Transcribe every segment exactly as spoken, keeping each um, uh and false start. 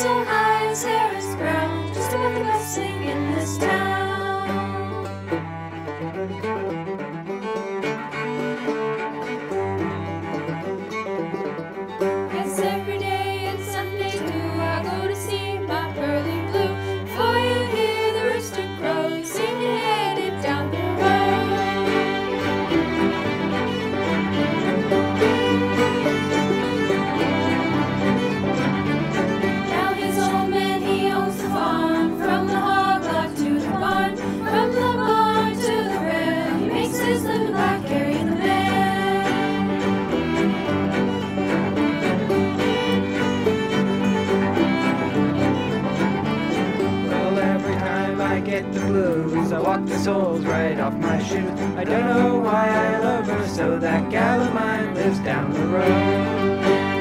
so high, his hair is brown, just about the best thing in this town. Yes, every day and Sunday too, I go to see my pearly blue. Before you hear the rooster crow, you seem to headed down the road. Now his old man, he owns the farm, from the hog lot to the barn, from the barn to the rail. He makes his living by carrying the mail. Well, every time I get the blues, I walk the soles right off my shoes. I don't know why I love her so, that gal of mine lives down the road.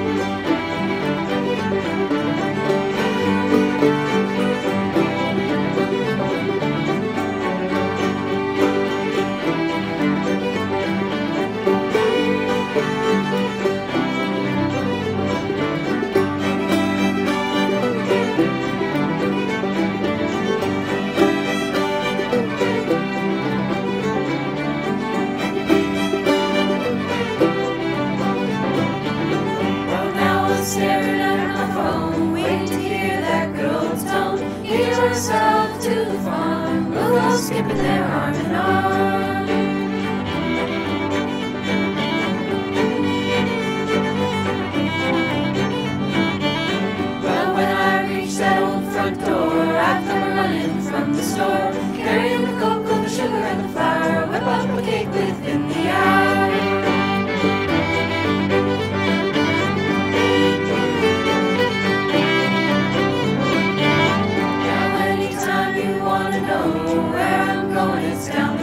Staring at my phone, waiting to hear that good old tone. Get yourself to the farm, we'll go skipping there arm in arm. Well, when I reach that old front door, I come running from the store, carrying the cocoa, the sugar, and the flour. Whip up a cake within the hour. Where I'm going, it's down